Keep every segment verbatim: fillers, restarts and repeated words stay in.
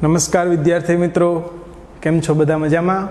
નમસ્કાર વિદ્યાર્થી મિત્રો, કેમ છો? બધા મજામાં?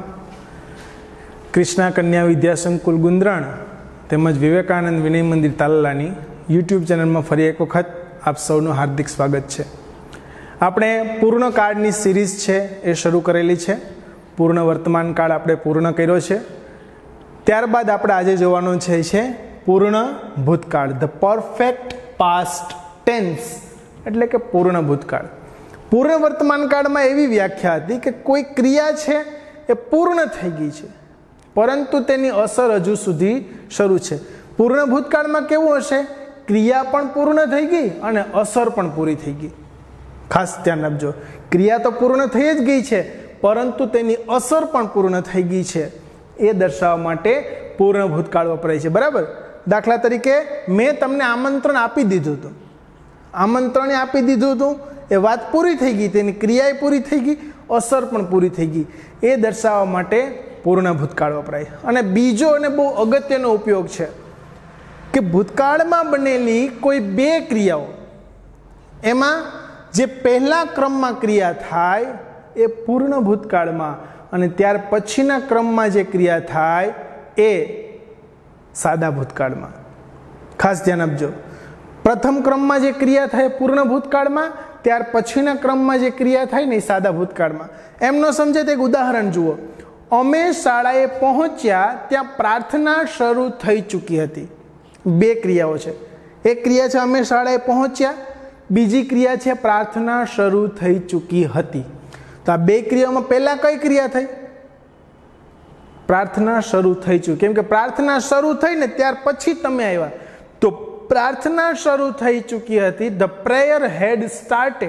કૃષ્ણા કન્યા વિદ્યા સંકુલ ગુંદરાણ તેમજ વિવેકાનંદ વિનય મંદિર તાલાલાની યુટ્યુબ ચેનલમાં ફરી એક વખત આપ સૌનું હાર્દિક સ્વાગત છે. આપણે પૂર્ણકાળની સિરીઝ છે એ શરૂ કરેલી છે. પૂર્ણ વર્તમાન કાળ આપણે પૂર્ણ કર્યો છે. ત્યારબાદ આપણે આજે જોવાનો છે છે પૂર્ણ ભૂતકાળ, ધ પરફેક્ટ પાસ્ટ ટેન્સ, એટલે કે પૂર્ણ ભૂતકાળ. પૂર્ણ વર્તમાન કાળમાં એવી વ્યાખ્યા હતી કે કોઈ ક્રિયા છે એ પૂર્ણ થઈ ગઈ છે, પરંતુ તેની અસર હજુ સુધી શરૂ છે. પૂર્ણ ભૂતકાળમાં કેવું હશે? ક્રિયા પણ પૂર્ણ થઈ ગઈ અને અસર પણ પૂરી થઈ ગઈ. ખાસ ધ્યાન આપજો, ક્રિયા તો પૂર્ણ થઈ જ ગઈ છે, પરંતુ તેની અસર પણ પૂર્ણ થઈ ગઈ છે. એ દર્શાવવા માટે પૂર્ણ ભૂતકાળ વપરાય છે. બરાબર? દાખલા તરીકે મેં તમને આમંત્રણ આપી દીધું હતું, આમંત્રણ આપી દીધું હતું, એ વાત પૂરી થઈ ગઈ, તેની ક્રિયા પૂરી થઈ ગઈ, અસર પણ પૂરી થઈ ગઈ. એ દર્શાવવા માટે પૂર્ણ ભૂતકાળ વપરાય. અને બીજો અને બહુ અગત્યનો ઉપયોગ છે કે ભૂતકાળમાં બનેલી કોઈ બે ક્રિયાઓ, એમાં જે પહેલા ક્રમમાં ક્રિયા થાય એ પૂર્ણ ભૂતકાળમાં, અને ત્યાર પછીના ક્રમમાં જે ક્રિયા થાય એ સાદા ભૂતકાળમાં. ખાસ ધ્યાન આપજો, પ્રથમ ક્રમમાં જે ક્રિયા થાય પૂર્ણ ભૂતકાળમાં, ત્યાર પછીના ક્રમમાં જે ક્રિયા થાય ને એ સાદા ભૂતકાળમાં. એમ ન સમજે તો એક ઉદાહરણ જુઓ. અમે શાળાએ પહોંચ્યા ત્યાં પ્રાર્થના શરૂ થઈ ચૂકી હતી. બે ક્રિયાઓ છે. એક ક્રિયા છે અમે શાળાએ પહોંચ્યા, બીજી ક્રિયા છે પ્રાર્થના શરૂ થઈ ચૂકી હતી. તો આ બે ક્રિયાઓમાં પહેલા કઈ ક્રિયા થઈ? પ્રાર્થના શરૂ થઈ ચૂકી. કેમ કે પ્રાર્થના શરૂ થઈ ને ત્યાર પછી તમે આવ્યા, તો પ્રાર્થના શરૂ થઈ ચૂકી હતી. ધ પ્રેયર હેડ સ્ટાર્ટેડ,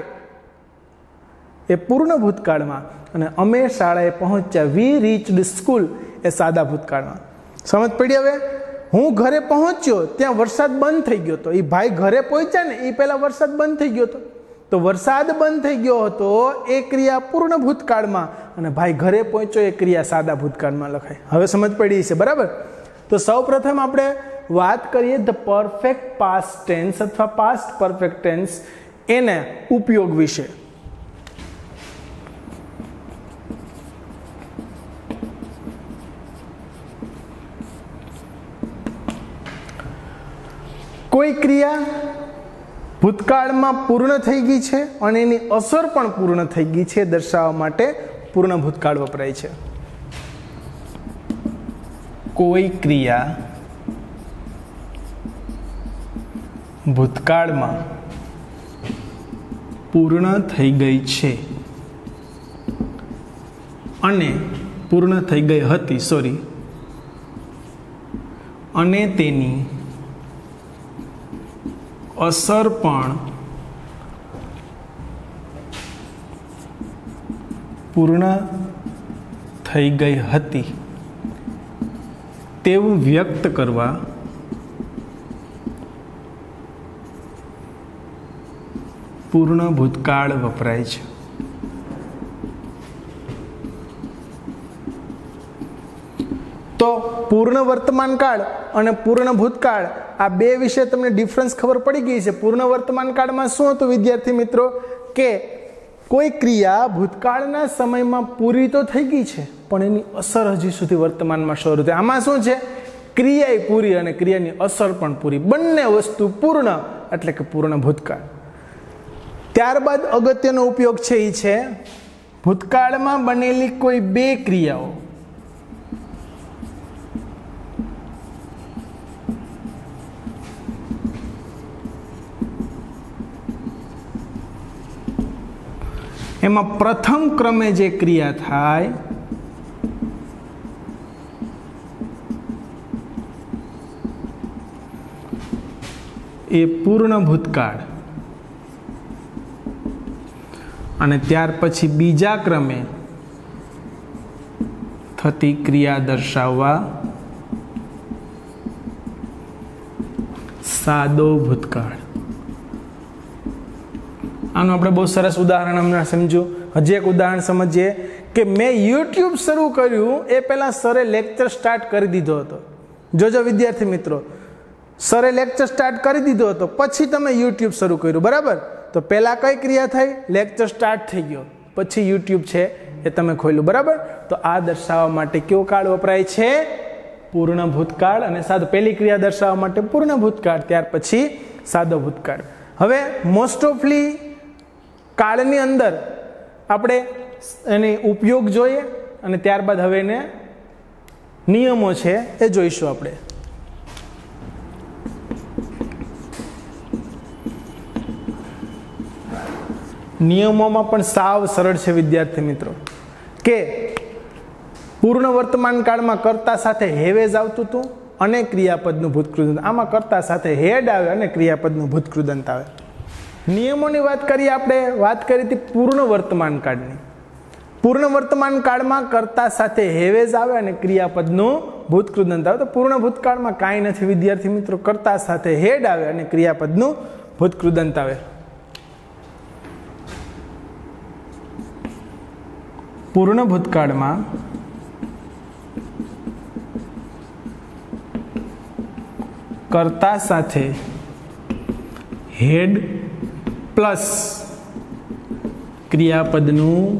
એ પૂર્ણ ભૂતકાળમાં, અને અમે શાળાએ પહોંચ્યા, વી રીચડ સ્કૂલ, એ સાદા ભૂતકાળમાં. સમજ પડી? હવે હું ઘરે પહોંચ્યો ત્યાં વરસાદ બંધ થઈ ગયો હતો. એ ભાઈ ઘરે પહોંચ્યા ને એ પહેલા વરસાદ બંધ થઈ ગયો હતો, તો વરસાદ બંધ થઈ ગયો હતો એ ક્રિયા પૂર્ણ ભૂતકાળમાં, અને ભાઈ ઘરે પહોંચ્યો એ ક્રિયા સાદા ભૂતકાળમાં લખાય. હવે સમજ પડી છે? બરાબર? તો સૌ પ્રથમ આપણે વાત કરીએ ધ પરફેક્ટ પાસ્ટ ટેન્સ અથવા પાસ્ટ પરફેક્ટ ટેન્સ, એના ઉપયોગ વિશે. કોઈ ક્રિયા ભૂતકાળમાં પૂર્ણ થઈ ગઈ છે અને એની અસર પણ પૂર્ણ થઈ ગઈ છે દર્શાવવા માટે પૂર્ણ ભૂતકાળ વપરાય છે. કોઈ ક્રિયા ભૂતકાળમાં પૂર્ણ થઈ ગઈ છે અને પૂર્ણ થઈ ગઈ હતી સોરી અને તેની અસર પણ પૂર્ણ થઈ ગઈ હતી તેવું વ્યક્ત કરવા પૂર્ણ ભૂતકાળ વપરાય છે. તો પૂર્ણ વર્તમાન કાળ અને પૂર્ણ ભૂતકાળ, આ બે વિશે તમને ડિફરન્સ ખબર પડી ગઈ છે. પૂર્ણ વર્તમાન કાળમાં શું હતું વિદ્યાર્થી મિત્રો? કે કોઈ ક્રિયા ભૂતકાળના સમયમાં પૂરી તો થઈ ગઈ છે, પણ એની અસર હજી સુધી વર્તમાનમાં શરૂ થઈ. આમાં શું છે? ક્રિયા પૂરી અને ક્રિયાની અસર પણ પૂરી, બંને વસ્તુ પૂર્ણ, એટલે કે પૂર્ણ ભૂતકાળ. ત્યારબાદ અગત્યનો ઉપયોગ છે એ છે ભૂતકાળમાં બનેલી કોઈ બે ક્રિયાઓ, એમાં પ્રથમ ક્રમે જે ક્રિયા થાય એ પૂર્ણ ભૂતકાળ, અને ત્યાર પછી બીજા ક્રમે થતી ક્રિયા દર્શાવવા સાદો ભૂતકાળ. આનું આપણે બહુ સરસ ઉદાહરણ હમણાં સમજ્યું. હજી એક ઉદાહરણ સમજીએ કે મેં યુટ્યુબ શરૂ કર્યું એ પહેલાં સરે લેક્ચર સ્ટાર્ટ કરી દીધો હતો. જોજો વિદ્યાર્થી મિત્રો, સરે લેક્ચર સ્ટાર્ટ કરી દીધો હતો, પછી તમે યુટ્યુબ શરૂ કર્યું, બરાબર? તો પહેલાં કઈ ક્રિયા થઈ? લેક્ચર સ્ટાર્ટ થઈ ગયો, પછી યુટ્યુબ છે એ તમે ખોલ્યું, બરાબર? તો આ દર્શાવવા માટે કયો કાળ વપરાય છે? પૂર્ણ ભૂતકાળ. અને સાદો પહેલી ક્રિયા દર્શાવવા માટે પૂર્ણ ભૂતકાળ, ત્યાર પછી સાદો ભૂતકાળ. હવે મોસ્ટ ઓફલી કાળની અંદર આપણે એની ઉપયોગ જોઈએ અને ત્યારબાદ હવે એને નિયમો છે એ જોઈશું આપણે. નિયમોમાં પણ સાવ સરળ છે વિદ્યાર્થી મિત્રો, કે પૂર્ણ વર્તમાન કાળમાં કર્તા સાથે હેવેજ આવતું હતું અને ક્રિયાપદનું ભૂતકૃદંત. આમાં કર્તા સાથે હેડ આવે અને ક્રિયાપદનું ભૂતકૃદંત આવે. નિયમોની વાત કરીએ આપણે, વાત કરી હતી પૂર્ણ વર્તમાન કાળની. પૂર્ણ વર્તમાન કાળમાં કર્તા સાથે હેવેજ આવે અને ક્રિયાપદનું ભૂતકૃદંત આવે. તો પૂર્ણ ભૂતકાળમાં કાંઈ નથી વિદ્યાર્થી મિત્રો, કર્તા સાથે હેડ આવે અને ક્રિયાપદનું ભૂતકૃદંત આવે. પૂર્ણ ભૂતકાળમાં કર્તા સાથે હેડ પ્લસ ક્રિયાપદનું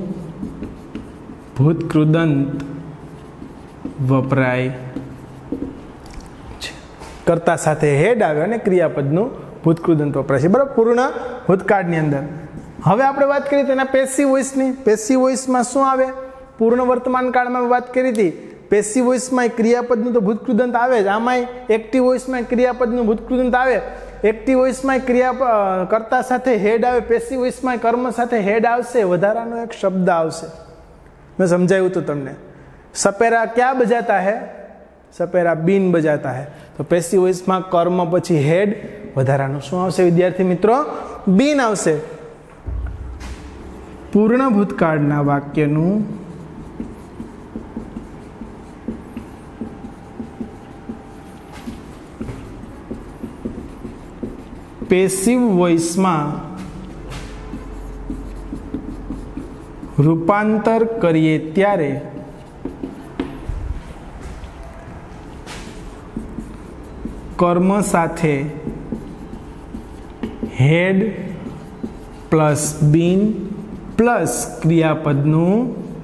ભૂતકૃદંત વપરાય છે. કર્તા સાથે હેડ આવે અને ક્રિયાપદનું ભૂતકૃદંત વપરાય છે, બરાબર? પૂર્ણ ભૂતકાળની અંદર. હવે આપણે વાત કરી તેના પેસિવ વોઇસની. પેસિવ વોઇસમાં શું આવે? પૂર્ણ વર્તમાન કાળમાં વાત કરી હતી, પેસિવ વોઇસમાં ક્રિયાપદનું તો ભૂતકૃદંત આવે જ, આમાંય એક્ટિવ વોઇસમાં ક્રિયાપદનું ભૂતકૃદંત આવે. એક્ટિવ વોઇસમાં ક્રિયા કર્તા સાથે હેડ આવે, પેસિવ વોઇસમાં કર્મ સાથે હેડ આવશે, વધારાનો એક શબ્દ આવશે. મેં સમજાવ્યું હતું તમને. સપેરા ક્યાં બજાતા હે? સપેરા બીન બજાતા હે. તો પેસિવ વોઇસમાં કર્મ પછી હેડ, વધારાનું શું આવશે વિદ્યાર્થી મિત્રો? બીન આવશે. પૂર્ણ ભૂતકાળના વાક્યનું પેસિવ વોઇસમાં રૂપાંતર કરીએ ત્યારે કર્મ સાથે હેડ પ્લસ બીન પ્લસ ક્રિયાપદનું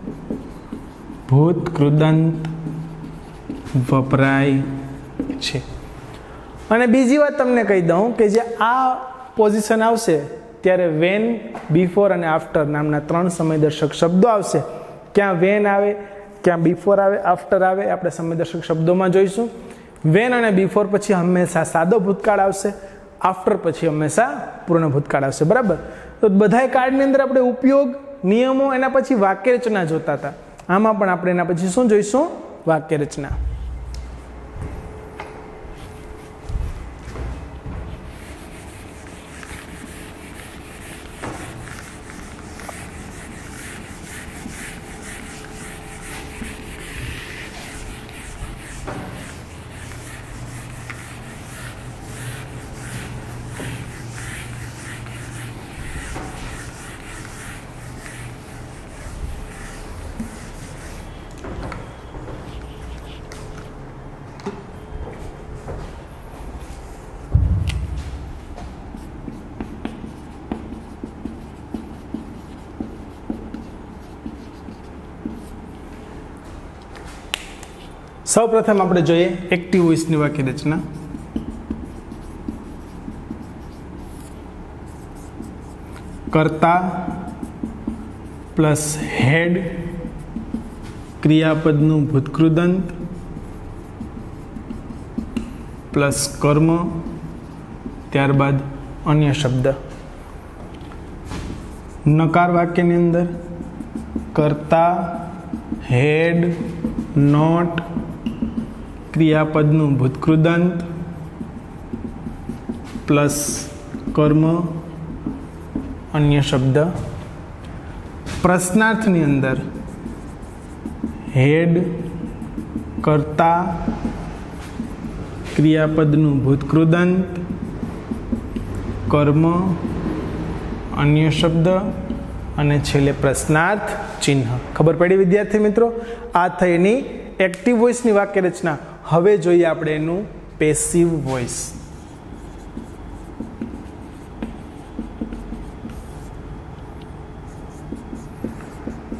ભૂતકૃદંત વપરાય છે. અને બીજી વાત તમને કહી દઉં કે જે આ પોઝિશન આવશે ત્યારે વેન, બિફોર અને આફ્ટર નામના ત્રણ સમયદર્શક શબ્દો આવશે. ક્યાં વેન આવે, ક્યાં બિફોર આવે, આફ્ટર આવે, આપણે સમયદર્શક શબ્દોમાં જોઈશું. વેન અને બિફોર પછી હંમેશા સાદો ભૂતકાળ આવશે, આફ્ટર પછી હંમેશા પૂર્ણ ભૂતકાળ આવશે, બરાબર? તો બધાય કાળની અંદર આપણે ઉપયોગ, નિયમો, એના પછી વાક્ય રચના જોતા હતા. આમાં પણ આપણે એના પછી શું જોઈશું? વાક્ય રચના. સૌ પ્રથમ આપણે જોઈએ એક્ટિવ વોઇસની વાક્ય રચના. કર્તા પ્લસ હેડ, ક્રિયાપદનું ભૂતકૃદંત પ્લસ કર્મ, ત્યારબાદ અન્ય શબ્દ. નકાર વાક્યની અંદર કર્તા, હેડ, નોટ, ક્રિયાપદનું ભૂતકૃદંત પ્લસ કર્મ, અન્ય શબ્દ. પ્રશ્નાર્થની અંદર હેડ, કર્તા, ક્રિયાપદનું ભૂતકૃદંત, કર્મ, અન્ય શબ્દ અને છેલ્લે પ્રશ્નાર્થ ચિહ્ન. ખબર પડી વિદ્યાર્થી મિત્રો? આ થઈ એની એક્ટિવ વોઇસની વાક્ય રચના. હવે જોઈએ આપણે એનું પેસિવ વોઇસ.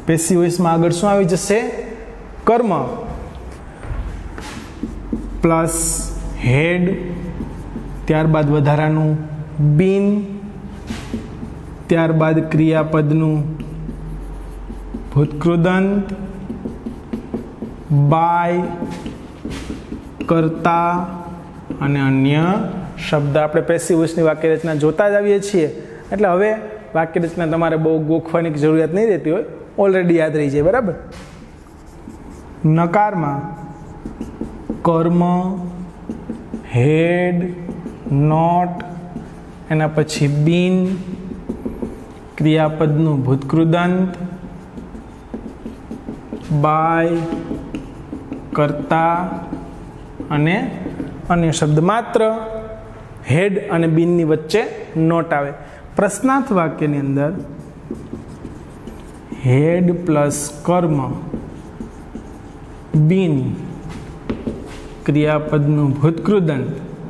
પેસિવ વોઇસમાં આગળ શું આવી જશે? કર્મ પ્લસ હેડ, ત્યારબાદ વધારાનું બીન, ત્યારબાદ ક્રિયાપદનું ભૂતકૃદંત, બાય, કરતા અને અન્ય શબ્દ. આપણે પેસિવ વોઇસની વાક્ય રચના જોતા જ આવીએ છીએ, એટલે હવે વાક્ય રચના તમારે બહુ ગોખવાની જરૂરિયાત નહીં રહેતી હોય, ઓલરેડી યાદ રહી જાય. બરાબર. નકારમાં કર્મ, હેડ, નોટ, એના પછી બીન, ક્રિયાપદનું ભૂતકૃદંત, બાય, કરતા અને અન્ય શબ્દ. માત્ર હેડ અને બીનની વચ્ચે નોટ આવે. પ્રશ્નાર્થ વાક્યની અંદર હેડ પ્લસ કર્મ, બીન, ક્રિયાપદનું ભૂતકૃદંત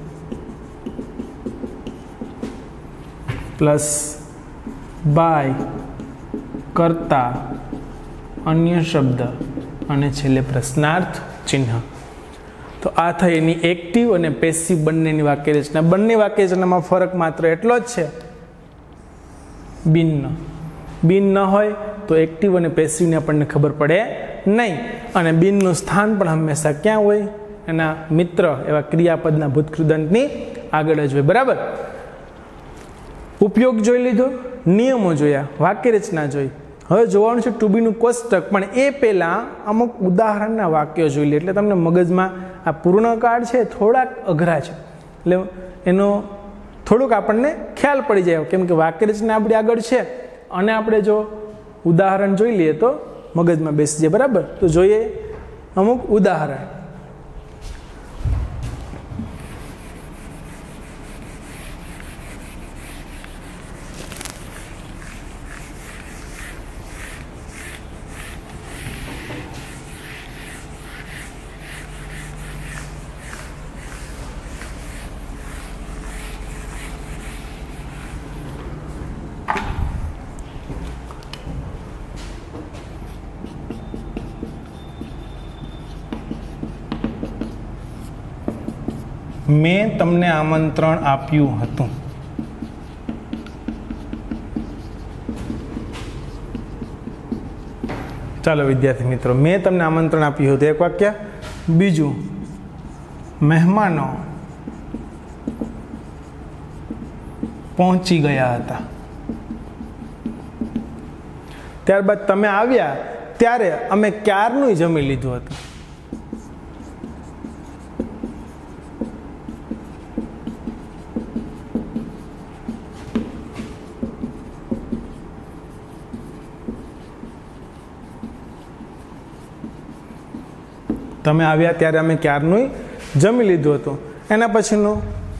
પ્લસ બાય, કરતા, અન્ય શબ્દ અને છેલ્લે પ્રશ્નાર્થ ચિહ્ન. તો આ થઈ એની એક્ટિવ અને પેસિવ બંનેની વાક્ય રચના. બંને વાક્ય રચનામાં ફરક માત્ર એટલો જ છે બીનનો. બીન ન હોય તો એક્ટિવ અને પેસિવની આપણને ખબર પડે નહીં, અને બીનનું સ્થાન પણ હંમેશા ક્યાં હોય? એના મિત્ર એવા ક્રિયાપદના ભૂતકૃદંતની આગળ જ હોય. બરાબર. ઉપયોગ જોઈ લીધો, નિયમો જોયા, વાક્ય રચના જોઈ. હવે જોવાનું છે ટુ બીનું કોષ્ટક, પણ એ પહેલાં અમુક ઉદાહરણના વાક્યો જોઈ લે, એટલે તમને મગજમાં આ પૂર્ણકાળ છે થોડાક અઘરા છે, એટલે એનો થોડુંક આપણને ખ્યાલ પડી જાય, કેમ કે વાક્ય રચના આપણી આગળ છે અને આપણે જો ઉદાહરણ જોઈ લઈએ તો મગજમાં બેસી જાય. બરાબર. તો જોઈએ અમુક ઉદાહરણ. મેં તમને આમંત્રણ આપ્યું હતું. ચાલો વિદ્યાર્થી મિત્રો, મેં તમને આમંત્રણ આપ્યું હતું એક વાક્ય. બીજું, મહેમાનો પહોંચી ગયા હતા. ત્યારબાદ તમે આવ્યા ત્યારે અમે ક્યારનું જમી લીધું હતું. તમે આવ્યા ત્યારે અમે ક્યારનું જમી લીધું હતું. એના પછીનું,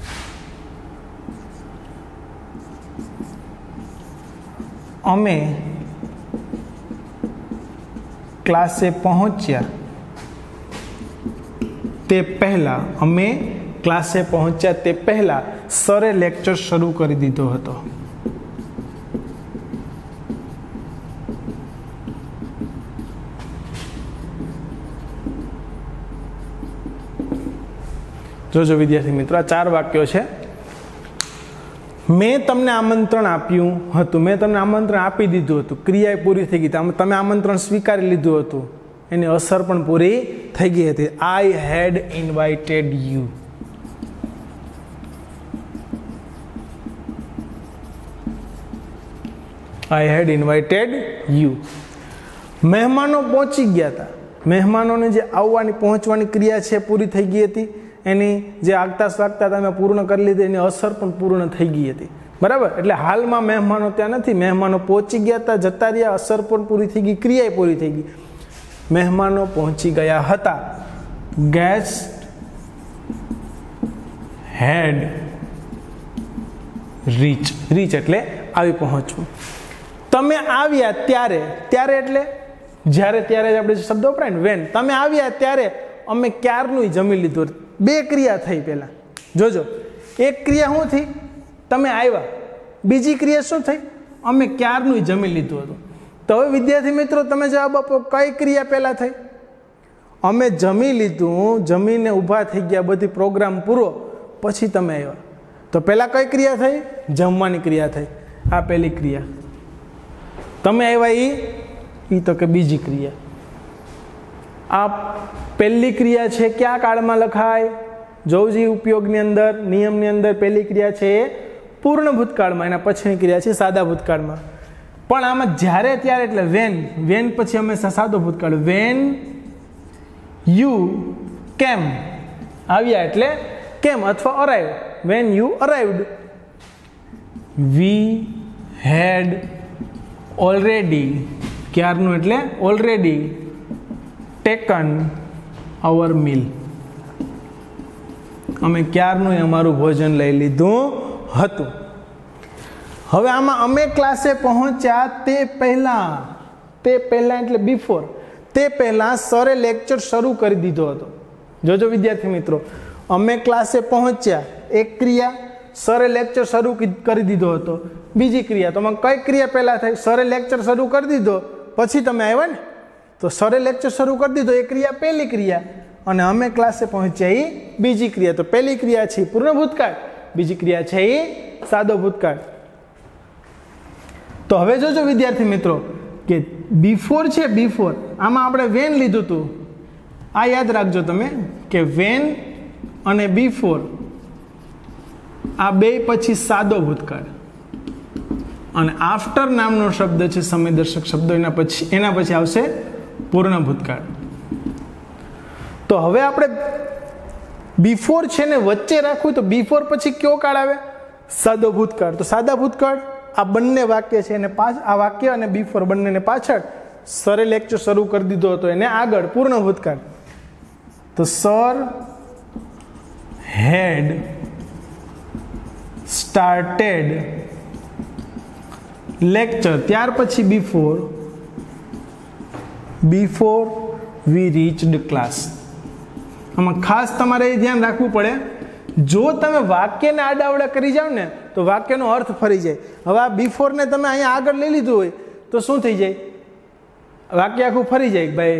અમે ક્લાસે પહોંચ્યા તે પહેલા અમે ક્લાસે પહોંચ્યા તે પહેલા સરે લેક્ચર શરૂ કરી દીધો હતો. જોજો વિદ્યાર્થી મિત્રો, આ ચાર વાક્યો છે. મેં તમને આમંત્રણ આપ્યું હતું, મેં તમને આમંત્રણ આપી દીધું હતું, ક્રિયા પૂરી થઈ ગઈ, તમે આમંત્રણ સ્વીકારી લીધું હતું, એની અસર પણ પૂરી થઈ ગઈ હતી. I had invited you. I had invited you. મહેમાનો પહોંચી ગયા હતા, મહેમાનોને જે આવવાની પહોંચવાની ક્રિયા છે પૂરી થઈ ગઈ હતી, એની જે આગતા સ્વાગતા તમે પૂર્ણ કરી લીધી, એની અસર પણ પૂર્ણ થઈ ગઈ હતી. બરાબર. એટલે હાલમાં મહેમાનો ત્યાં નથી, મહેમાનો પહોંચી ગયા હતા, જતા રહ્યા, અસર પણ પૂરી થઈ ગઈ, ક્રિયા પૂરી થઈ ગઈ. મહેમાનો પહોંચી ગયા હતા. ગેસ્ટ હેડ રીચ. રીચ એટલે આવી પહોંચવું. તમે આવ્યા ત્યારે, ત્યારે એટલે જ્યારે, ત્યારે આપણે શબ્દ વપરાય ને, વેન. તમે આવ્યા ત્યારે અમે ક્યારનું જમી લીધું. બે ક્રિયા થઈ પહેલા. જોજો, એક ક્રિયા શું થઈ? તમે આવ્યા. બીજી ક્રિયા શું થઈ? અમે ક્યારનું જમી લીધું હતું. तो हवे विद्यार्थी मित्रों तमे जवाब आपो, कई क्रिया पहला थई? अमे जमी लीधुं, जमीने ऊभा थई गया, बधी प्रोग्राम पूरो, पछी तमे आव्या। तो पहला कई क्रिया थई? जमवानी क्रिया थई। आ पहली क्रिया। तमे आव्या ई ई तो के बीजी क्रिया। आ पहली क्रिया छे क्या काळमां लखाय? जोजी उपयोगनी अंदर, नियमनी अंदर पहली क्रिया छे पूर्ण भूतकाळमां, एना पछीनी क्रिया छे सादा भूतकाळमां। पण आमां ज्यारे त्यारे એટલે વેન, વેન પછી હંમેશા સાદો ભૂતકાળ। વેન યુ કેમ, આવ્યા એટલે કેમ અથવા arrive, when you arrived. We had already, ક્યારનું એટલે ઓલરેડી ટેકન અવર મીલ, અમે ક્યારનું અમારું ભોજન લઈ લીધું હતું। હવે આમાં અમે ક્લાસે પહોંચ્યા તે પહેલા, તે પહેલા એટલે બિફોર, તે પહેલા સરે લેક્ચર શરૂ કરી દીધો હતો। જોજો વિદ્યાર્થી મિત્રો, અમે ક્લાસે પહોંચ્યા એક ક્રિયા, સરે લેક્ચર શરૂ કરી દીધો હતો બીજી ક્રિયા। તો આમાં કઈ ક્રિયા પહેલા થઈ? સરે લેક્ચર શરૂ કરી દીધો પછી તમે આવ્યા ને, તો સરે લેક્ચર શરૂ કરી દીધો એ ક્રિયા પહેલી ક્રિયા, અને અમે ક્લાસે પહોંચ્યા એ બીજી ક્રિયા। તો પહેલી ક્રિયા છે પૂર્ણ ભૂતકાળ, બીજી ક્રિયા છે એ સાદો ભૂતકાળ। तो हवे जोजो विद्यार्थी मित्रों के बिफोर छे, बिफोर आमां आपणे वेन लीधुं हतुं, आ याद राखजो तमे के वेन अने बिफोर आ बे पछी सादो भूतकाळ, अने आफ्टर नामनो शब्द छे समयदर्शक शब्द, एना पछी एना पछी आवशे पूर्ण भूतकाळ। तो हवे आपणे बिफोर छे ने वच्चे राखવું, तो बिफोर पछी क्यो काळ आवे? सादो भूतकाळ। तो सादा भूतकाळ आ बंने वाक्य छे ने पाछ, आ वाक्य अने बिफोर बंनेने पाछळ सरे लेक्चर शरू कर दीधो हतो, एने आगळ पूर्ण भूतकाळ। तो सर हेड स्टार्टेड लेक्चर, त्यार पछी before, before we reached class. आमां खास तमारे ध्यान राखवुं पड़े, जो तमे वाक्यने आडावड़ा करी जाओ ने तो वाक्यनो अर्थ फरी जाए। हवे आ बिफोर ने तमे अहींया आगळ लई लीधुं होय तो शुं थई जाय? वाक्य आखुं फरी जाय। भाई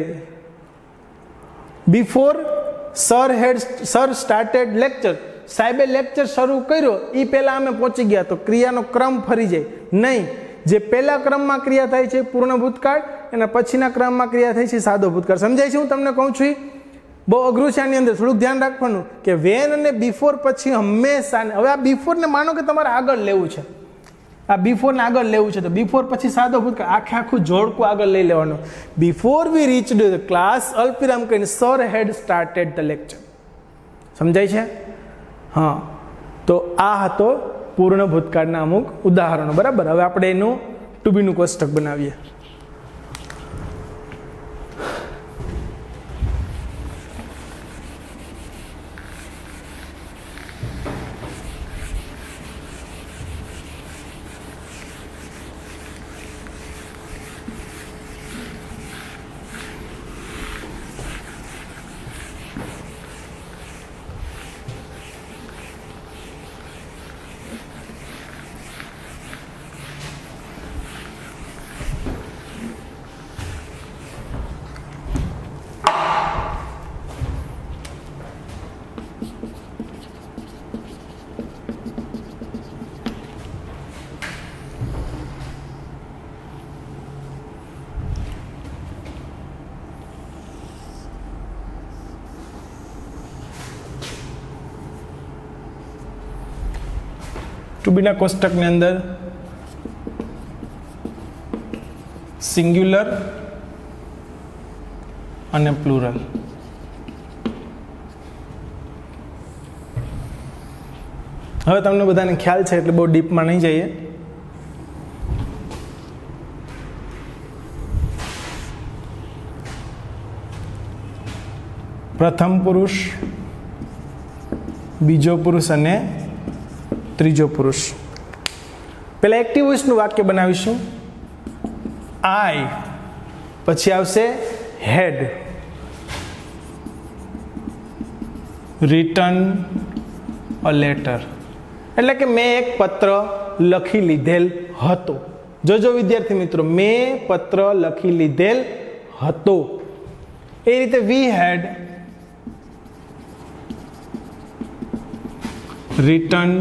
before sir had sir started lecture, साहेबे लेक्चर शरू कर्यो ई पहेला अमे पहोंची गया, तो क्रियानो क्रम फरी जाय नहीं। जे पहेला क्रममां क्रिया थाय छे पूर्ण भूतकाळ, एना पछीना क्रममां क्रिया थाय छे सादो भूतकाळ। समजाय छे? हुं तमने कहूं छुं बहु अघरू छे। आनी अंदर थोड़ुं ध्यान राखवानुं के वेन अने बिफोर पछी हमेशा, हवे आ बिफोर ने मानो के तमारे आगळ लेवुं छे, आ बिफोर ने आगळ लेवुं छे, तो बिफोर पछी सादो भूतकाळ आखे आखुं जोडकुं आगळ लई लेवानुं। Before we reached the class, अल्पविराम कहीने sir had started the lecture. समजाय छे? हाँ, तो आ हतो पूर्ण भूतकाळना अमुक उदाहरणो। बराबर। हवे आपणे एनुं टू बी नुं कोष्टक बनावीए। टू बी ना कोष्टक ने अंदर सिंग्युलर અને પ્લુરલ। હવે તમને બધાને ખ્યાલ છે એટલે બહુ ડીપમાં નહીં જઈએ। પ્રથમ પુરુષ, બીજો પુરુષ અને ત્રીજો પુરુષ। પહેલા એક્ટિવ વોઇસનું વાક્ય બનાવીશું। આઈ, પછી આવશે હેડ, રિટર્ન અ લેટર, એટલે કે મેં એક પત્ર લખી લીધેલ હતો। જોજો વિદ્યાર્થી મિત્રો, મેં પત્ર લખી લીધેલ હતો. એ રીતે વી હેડ written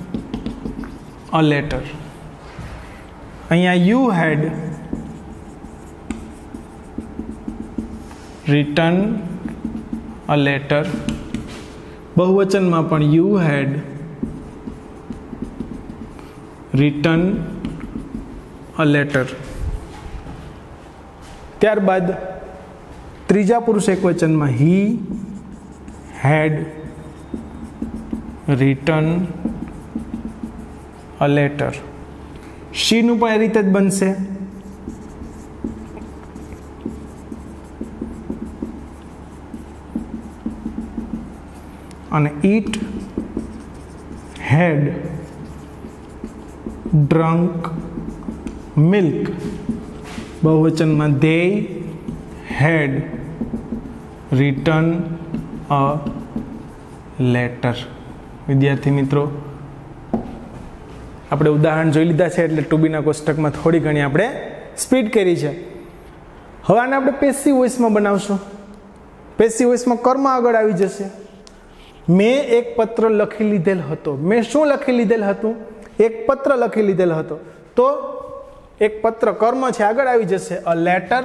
a letter. અહીંયા you had written a letter. બહુવચનમાં પણ you had written a letter. ત્યારબાદ ત્રીજા પુરુષ એકવચનમાં he had written a letter. she નું પણ એ રીતે જ બનશે. અને it had drunk milk. બહુવચનમાં they had written a letter. વિદ્યાર્થી મિત્રો, આપણે ઉદાહરણ જોઈ લીધા છે એટલે ટુ બીના કોષ્ટકમાં થોડી ઘણી આપણે સ્પીડ કરી છે. હવે આને આપણે પેસિવ વોઇસમાં બનાવશું. પેસિવ વોઇસમાં કર્મ આગળ આવી જશે. મેં એક પત્ર લખી લીધેલ હતો. મેં શું લખી લીધેલ હતું? એક પત્ર લખી લીધેલ હતો. તો એક પત્ર કર્મ છે, આગળ આવી જશે અ લેટર.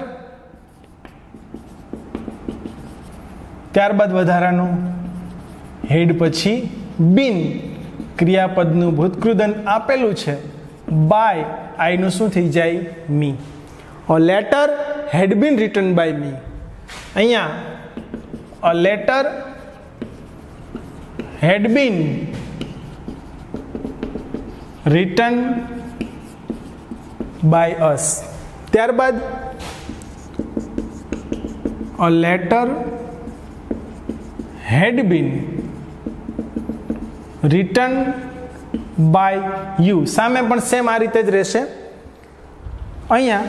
ત્યારબાદ વધારાનું હેડ પછી બીન, ક્રિયાપદનું ભૂતકૃદન આપેલું છે. બાય, આઈનું શું થઈ જાય? Me. A letter had been written by me. અહીંયા a letter had been written by us. ત્યારબાદ a letter had been written by you. સામે પણ સેમ આ રીતે જ રહેશે. અહીંયા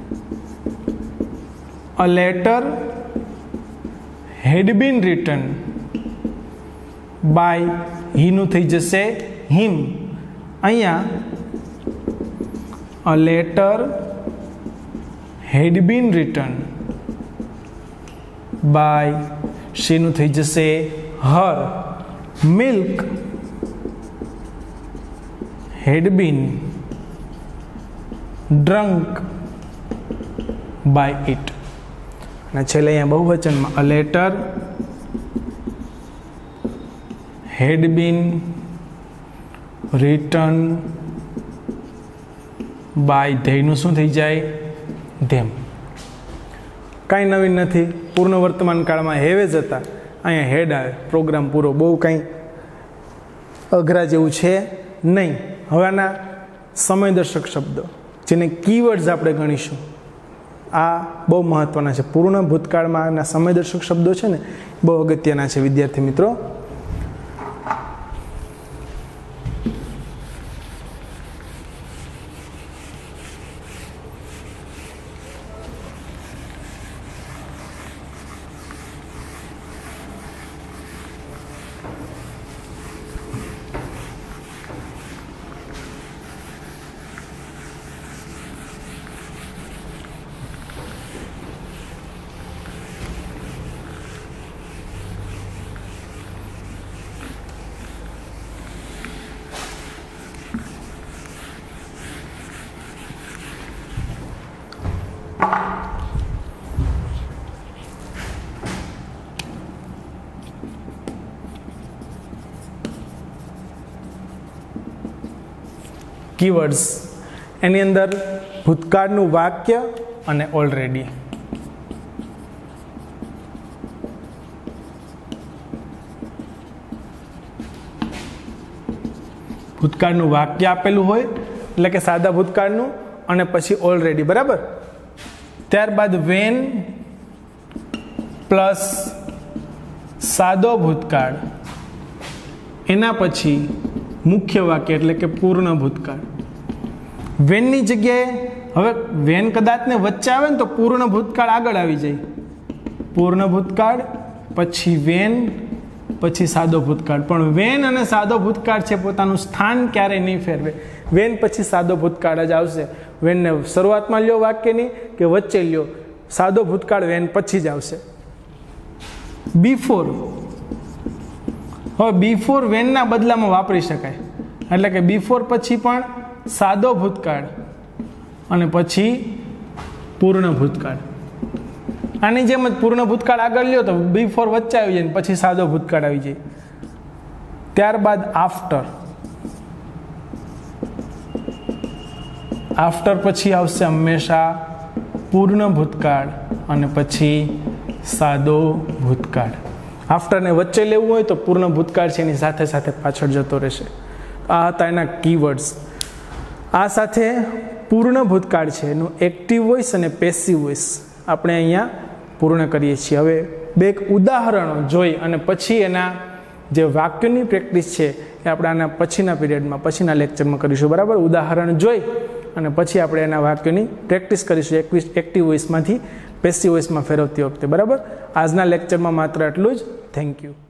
a letter had been written by હીનું થઈ જશે હિમ. અહીંયા a letter had been written by શીનું થઈ જશે her. Milk had been drunk by it. અને છેલ્લે અહીંયા બહુવચનમાં a letter had been written by they નું શું થઈ જાય? them. કાંઈ નવીન નથી. પૂર્ણ વર્તમાન કાળમાં હેવે જ હતા, અહીંયા હેડ આવે. પ્રોગ્રામ પૂરો. બહુ કંઈ અઘરા જેવું છે નહીં. હવે આના સમયદર્શક શબ્દો, જેને કીવર્ડ્સ આપણે ગણીશું, આ બહુ મહત્વના છે. પૂર્ણ ભૂતકાળમાં આના સમયદર્શક શબ્દો છે ને, બહુ અગત્યના છે વિદ્યાર્થી મિત્રો. કીવર્ડ્સ, એની અંદર ભૂતકાળનું વાક્ય અને ઓલરેડી. ભૂતકાળનું વાક્ય આપેલું હોય એટલે કે સાદા ભૂતકાળનું, અને પછી ઓલરેડી. બરાબર. ત્યારબાદ વેન પ્લસ સાદો ભૂતકાળ, એના પછી મુખ્ય વાક્ય એટલે કે પૂર્ણ ભૂતકાળ. વેનની જગ્યાએ હવે વેન કદાચ ને વચ્ચે આવે ને તો પૂર્ણ ભૂતકાળ આગળ આવી જાય. પૂર્ણ ભૂતકાળ પછી વેન પછી સાદો ભૂતકાળ. પણ વેન અને સાદો ભૂતકાળ છે પોતાનું સ્થાન ક્યારેય નહીં ફેરવે. વેન પછી સાદો ભૂતકાળ જ આવશે. વેનને શરૂઆતમાં લ્યો વાક્યની કે વચ્ચે લ્યો, સાદો ભૂતકાળ વેન પછી જ આવશે. બિફોર, હવે બિફોર વેનના બદલામાં વાપરી શકાય, એટલે કે બિફોર પછી પણ સાદો ભૂતકાળ અને પછી પૂર્ણ ભૂતકાળ. આની જેમ જ પૂર્ણ ભૂતકાળ આગળ લ્યો તો બિફોર વચ્ચે આવી જાય, પછી સાદો ભૂતકાળ આવી જાય. ત્યારબાદ આફ્ટર, આફ્ટર પછી આવશે હંમેશા પૂર્ણ ભૂતકાળ અને પછી સાદો ભૂતકાળ. આફ્ટરને વચ્ચે લેવું હોય તો પૂર્ણ ભૂતકાળ છે એની સાથે સાથે પાછળ જતો રહેશે. આ હતા એના કીવર્ડ્સ. આ સાથે પૂર્ણ ભૂતકાળ છે એનું એક્ટિવ વોઇસ અને પેસિવ વોઇસ આપણે અહીંયા પૂર્ણ કરીએ છીએ. હવે બે એક ઉદાહરણો જોઈ અને પછી એના જે વાક્યોની પ્રેક્ટિસ છે એ આપણે આના પછીના પીરિયડમાં પછીના લેક્ચરમાં કરીશું. બરાબર, ઉદાહરણ જોઈ અને પછી આપણે એના વાક્યોની પ્રેક્ટિસ કરીશું એક્ટિવ વોઇસમાંથી પેસિવ વોઇસમાં ફેરવતી વખતે. બરાબર, આજના લેક્ચરમાં માત્ર એટલું જ. Thank you.